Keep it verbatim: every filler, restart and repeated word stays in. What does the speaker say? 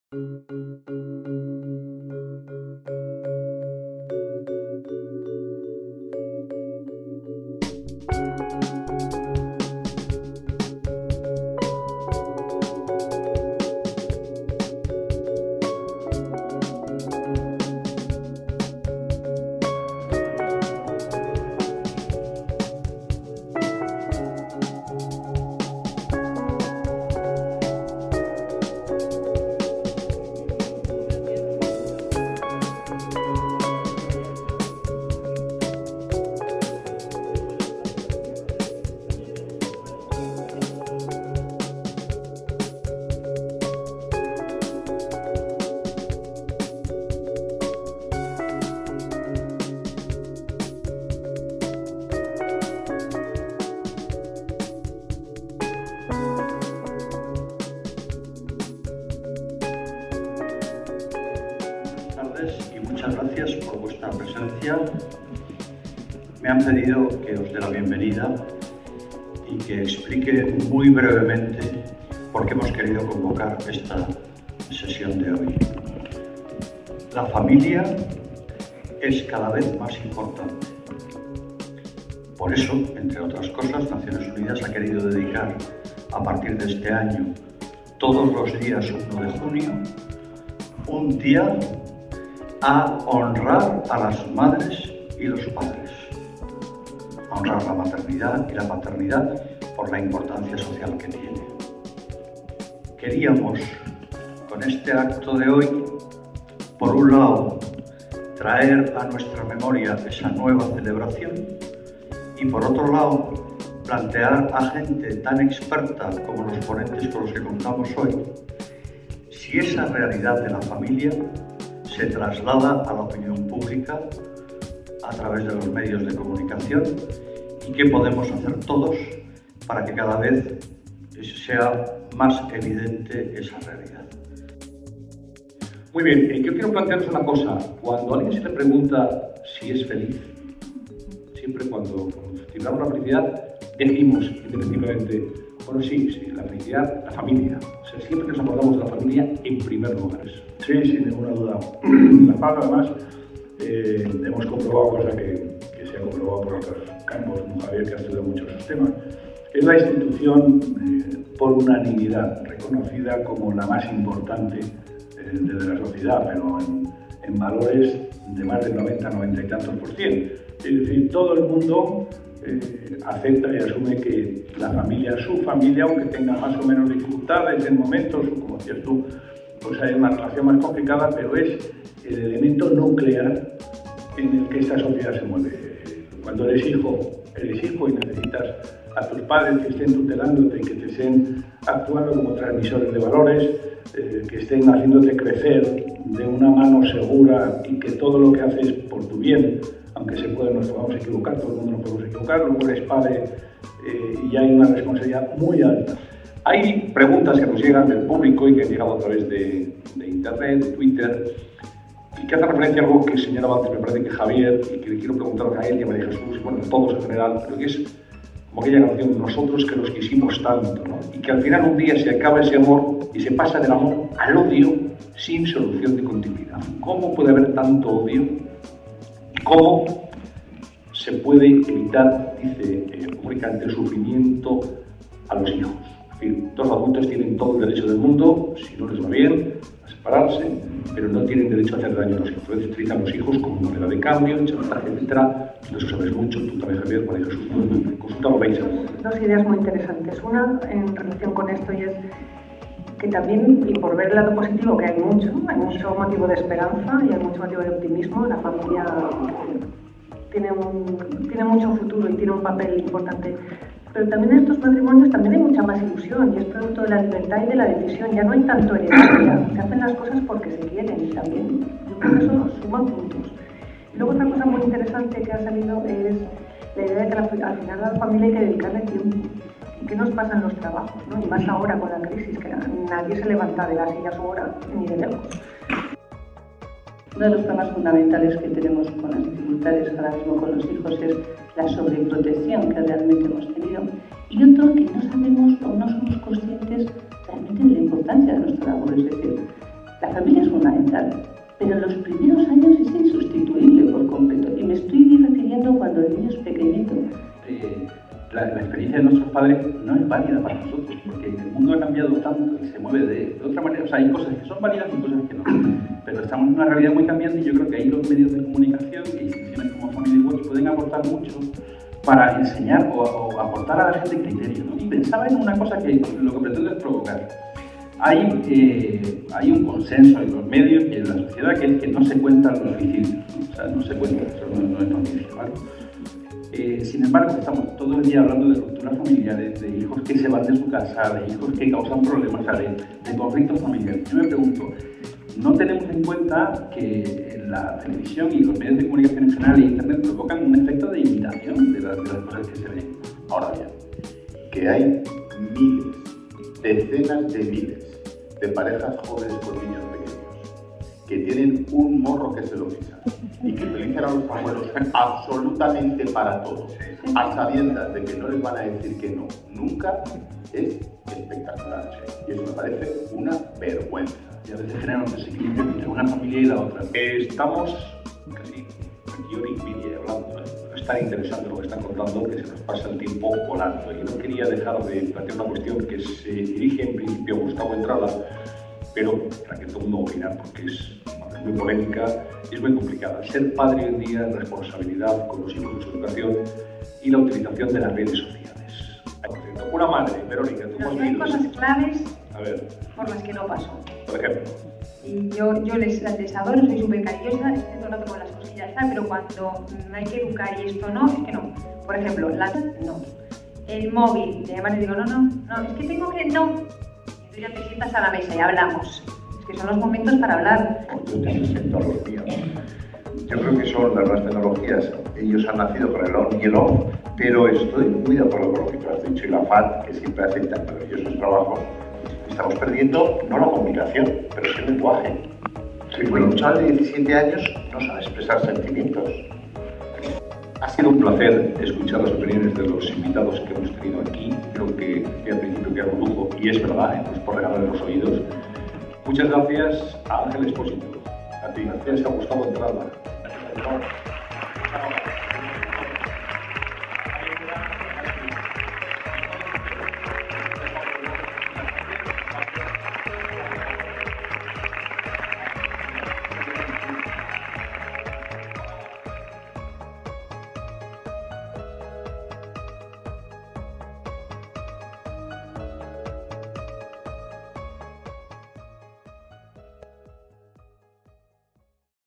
Y muchas gracias por vuestra presencia. Me han pedido que os dé la bienvenida y que explique muy brevemente por qué hemos querido convocar esta sesión de hoy. La familia es cada vez más importante. Por eso, entre otras cosas, Naciones Unidas ha querido dedicar a partir de este año, todos los días uno de junio, un día a honrar a las madres y los padres, a honrar la maternidad y la paternidad por la importancia social que tiene. Queríamos, con este acto de hoy, por un lado, traer a nuestra memoria esa nueva celebración y, por otro lado, plantear a gente tan experta como los ponentes con los que contamos hoy, si esa realidad de la familia se traslada a la opinión pública a través de los medios de comunicación y qué podemos hacer todos para que cada vez sea más evidente esa realidad. Muy bien, eh, yo quiero plantearos una cosa. Cuando a alguien se le pregunta si es feliz, siempre cuando, cuando celebramos la felicidad, decimos indefectiblemente, bueno, sí, sí, la felicidad, la familia. O sea, siempre nos acordamos de la familia en primer lugar. Sí, sin ninguna duda. La paz, además, eh, hemos comprobado, cosa que, que se ha comprobado por otros campos, como Javier, que ha estudiado mucho esos temas, es la institución eh, por unanimidad reconocida como la más importante eh, de la sociedad, pero en, en valores de más del noventa, noventa y tantos por cien. Es decir, todo el mundo eh, acepta y asume que la familia, su familia, aunque tenga más o menos dificultades en momentos, como decías tú, pues hay una relación más complicada, pero es el elemento nuclear en el que esta sociedad se mueve. Cuando eres hijo, eres hijo y necesitas a tus padres que estén tutelándote y que te estén actuando como transmisores de valores, eh, que estén haciéndote crecer de una mano segura y que todo lo que haces es por tu bien, aunque se puede, nos podamos equivocar, todo el mundo nos podemos equivocar, luego eres padre eh, y hay una responsabilidad muy alta. Hay preguntas que nos llegan del público y que han llegado a través de, de internet, de Twitter, y que hacen referencia a algo que señalaba antes, me parece que Javier, y que le quiero preguntar a él y a María Jesús, bueno, a todos en general, pero que es como aquella canción, nosotros que los quisimos tanto, ¿no? Y que al final un día se acaba ese amor y se pasa del amor al odio sin solución de continuidad. ¿Cómo puede haber tanto odio? ¿Y cómo se puede evitar, dice eh, comunicante, el sufrimiento a los hijos? Es decir, dos adultos tienen todo el derecho del mundo, si no les va bien, a separarse, pero no tienen derecho a hacer daño a los hijos. Entonces utilizan los hijos como moneda de cambio, chantaje, etcétera. De eso sabes mucho, tú también, Javier, María Jesús, consulta lo veis. Dos ideas muy interesantes. Una, en relación con esto, y es que también, y por ver el lado positivo, que hay mucho, hay mucho motivo de esperanza y hay mucho motivo de optimismo, la familia tiene, un, tiene mucho futuro y tiene un papel importante. Pero también en estos matrimonios también hay mucha más ilusión y es producto de la libertad y de la decisión. Ya no hay tanto herencia, se hacen las cosas porque se quieren y también yo creo que eso suma puntos. Y luego otra cosa muy interesante que ha salido es la idea de que al final a la familia hay que dedicarle tiempo. ¿Y qué nos pasa en los trabajos, ¿no? Y más ahora con la crisis, que nadie se levanta de la silla a su hora ni de lejos. Uno de los problemas fundamentales que tenemos con las dificultades ahora mismo con los hijos es la sobreprotección que realmente hemos tenido y otro que no sabemos o no somos conscientes realmente de la importancia de nuestra labor. Es decir, La familia es fundamental, pero en los primeros años es insustituible por completo. Y me estoy refiriendo cuando el niño es pequeñito. Eh, la, la experiencia de nuestros padres no es válida para nosotros, porque el mundo ha cambiado tanto y se mueve de, de otra manera. O sea, hay cosas que son válidas y cosas que no. Pero estamos en una realidad muy cambiante y yo creo que ahí los medios de comunicación y instituciones como Family Watch pueden aportar mucho para enseñar o, o aportar a la gente criterio, ¿no? Y pensaba en una cosa que lo que pretendo es provocar. Hay, eh, hay un consenso en los medios y en la sociedad que es que no se cuentan los suicidios, ¿no? O sea, no se cuentan, eso no, no es noticia, ¿vale? Eh, sin embargo, estamos todo el día hablando de rupturas familiares, de hijos que se van de su casa, de hijos que causan problemas, de, de conflictos familiares. Yo me pregunto, ¿no tenemos en cuenta que la televisión y los medios de comunicación en general e internet provocan un efecto de imitación de las, de las cosas que se ven? Ahora bien, que hay miles, decenas de miles de parejas jóvenes con niños pequeños que tienen un morro que se lo pisa y que utilizan a los abuelos absolutamente para todo, a sabiendas de que no les van a decir que no, nunca, es espectacular. Y eso me parece una vergüenza. Y a veces genera un desequilibrio entre una familia y la otra. Estamos casi aquí hora y media hablando, ¿eh? Es tan interesante lo que están contando que se nos pasa el tiempo volando. Y no quería dejar de plantear una cuestión que se dirige en principio a Gustavo Entrada, pero para que todo el mundo opine, porque es muy polémica y es muy complicada. Ser padre hoy en día es responsabilidad con los hijos de su educación y la utilización de las redes sociales. Una madre, Verónica, tú Pero has hay vivido cosas eso. claves A ver, por las que no paso. por ejemplo. Y yo, yo les, les adoro, soy súper cariñosa, estoy todo el rato con las cosillas, tal, pero cuando mm, hay que educar y esto no, es que no. Por ejemplo, la, no. El móvil, y además le digo, no, no, no, es que tengo que, no. Y tú ya te sientas a la mesa y hablamos. Es que son los momentos para hablar. Yo tengo tecnología. Yo creo que son las nuevas tecnologías. Ellos han nacido con el on y el off, pero estoy muy de acuerdo con lo que tú has dicho y la F A T, que siempre hace tan maravillosos trabajos. Estamos perdiendo no la comunicación, pero sí el lenguaje. Sí, bueno, un chaval de diecisiete años no sabe expresar sentimientos. Ha sido un placer escuchar las opiniones de los invitados que hemos tenido aquí. Creo que decía al principio que era un lujo, y es verdad, ¿eh? No es por regalarle los oídos. Muchas gracias a Ángel Expósito. A ti, gracias a Gustavo Entrada.